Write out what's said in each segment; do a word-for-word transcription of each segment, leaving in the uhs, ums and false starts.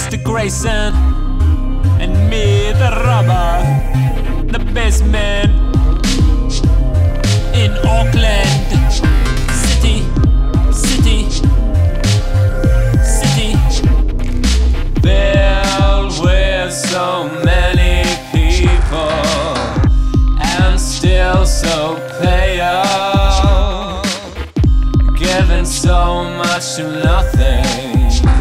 Mister Grayson, and me, the Robba, the best man in Auckland City, City, City. Filled with so many people and still so pale, giving so much to nothing,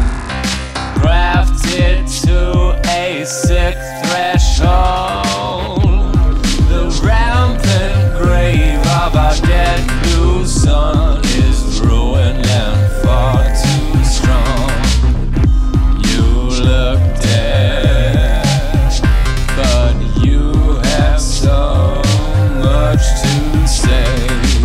grafted to a sick threshold. The rampant grave of our dead blue sun is ruined and far too strong. You look dead, but you have so much to say.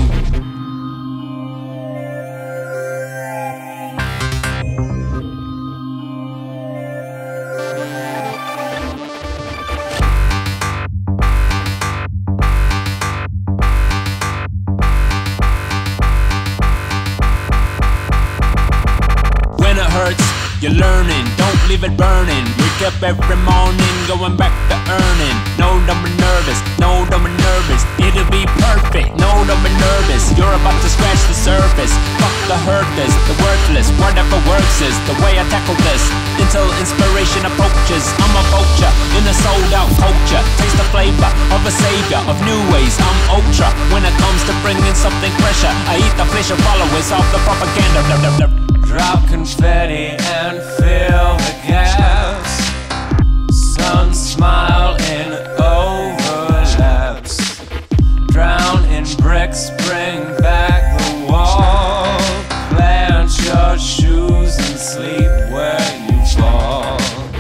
You're learning, don't leave it burning. Wake up every morning, going back to earning. No, don't be nervous, no, don't be nervous. It'll be perfect, no, don't be nervous. You're about to scratch the surface. Fuck the hurtless, the worthless, whatever works is the way I tackle this. Until inspiration approaches, I'm a vulture in a sold out culture. Taste the flavor of a savior of new ways. I'm ultra when it comes to bringing something fresher. I eat the flesh of followers of the propaganda. Drop confetti and fill the gaps. Sun smile in overlaps. Drown in bricks, bring back the wall. Plant your shoes and sleep where you fall.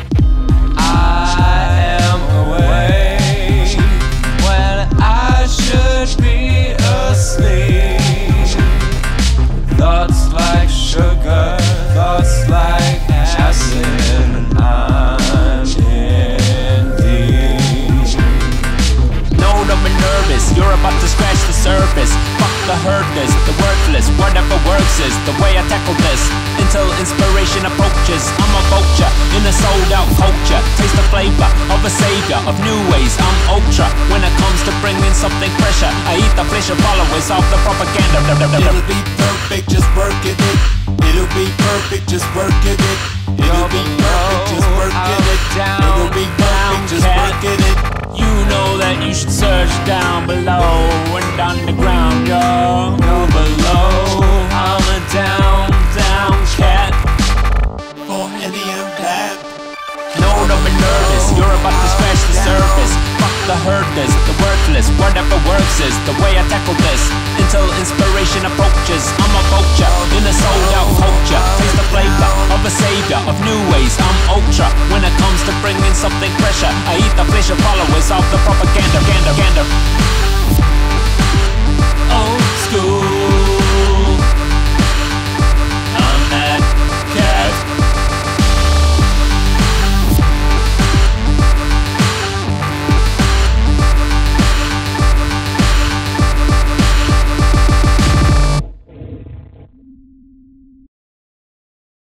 I am awake when I should be asleep. Thoughts like sugar, thoughts like acid, I'm in deep. No, don't be nervous, you're about to scratch the surface. Fuck the hurtless, the worthless, whatever works is the way I tackle this. Until inspiration approaches, I'm a vulture in a sold out culture. Taste the flavor of a savior of new ways. I'm ultra when it comes to bringing something fresher. I eat the flesh of followers of the propaganda. It'll be perfect, just working it. It'll be perfect, just working it. It'll be perfect, just working it. It'll be perfect, just working it. You know that you should search down below and underground, yo. Go below, I'm a down, down cat. For any of that. No, don't be nervous, you're about to scratch the surface. Fuck the hurtless, the worthless, whatever works is the way I tackle this. Until inspiration approaches, I'm a vulture in a sold out culture. Taste the flavor of a savior of new ways. I'm ultra when it comes to bringing something fresher. I eat the flesh of followers of